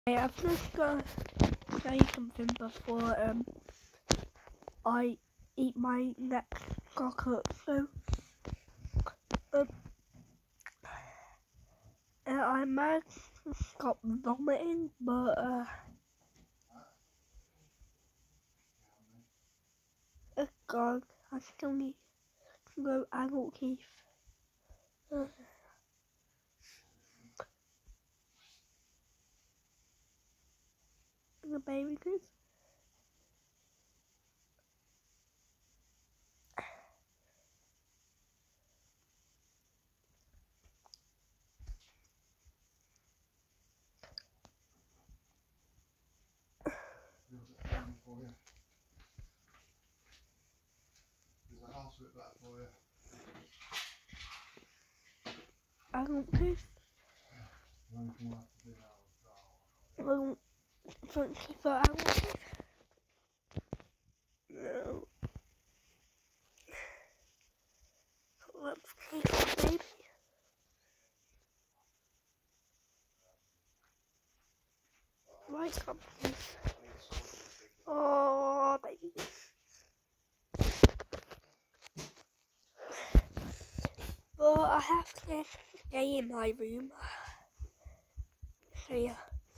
Hey, I've just got to say something before I eat my next chocolate. So I might stop vomiting, but God, I still need to go adult teeth. The baby teeth. Adult teeth. Well, thank you for adult teeth. No. Let's taste the baby. Right up, please. Oh, baby. But I have to stay in my room. So yeah.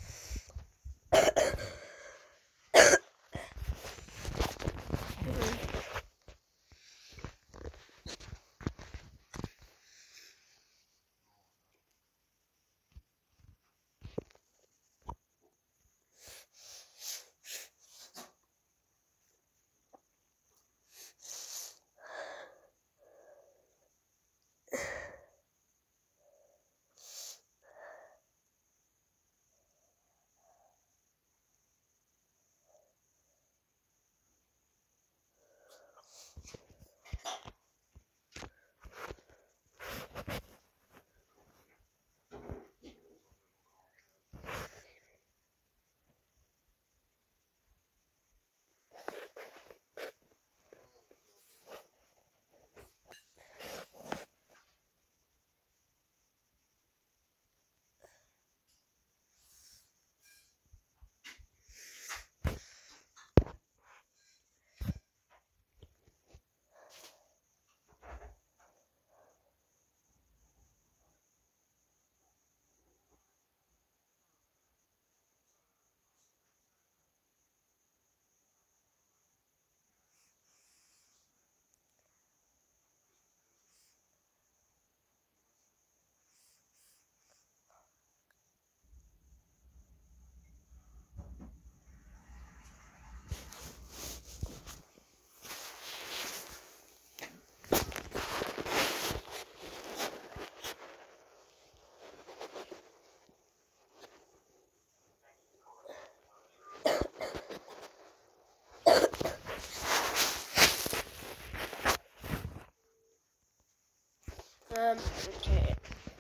Okay.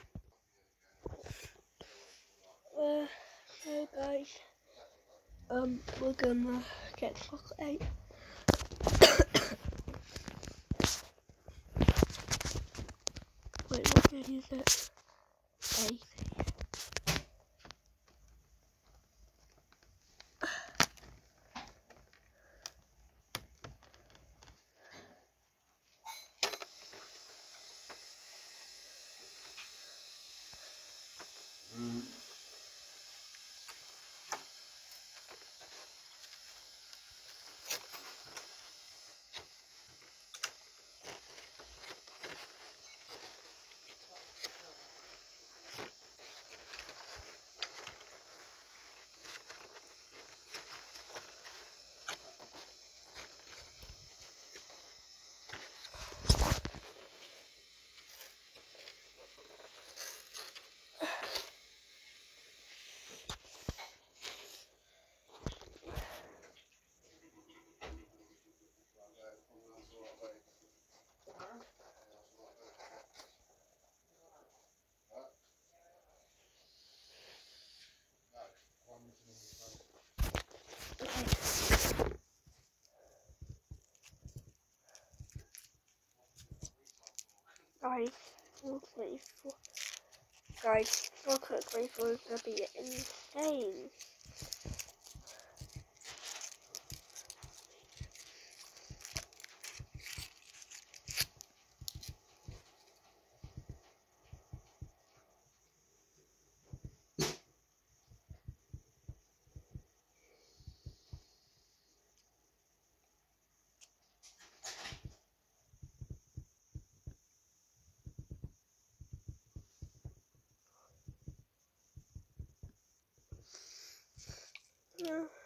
So guys, we're gonna get chocolate. Wait, what grade is it? 8. Guys, guys, chocolate grateful is gonna be insane. Yeah.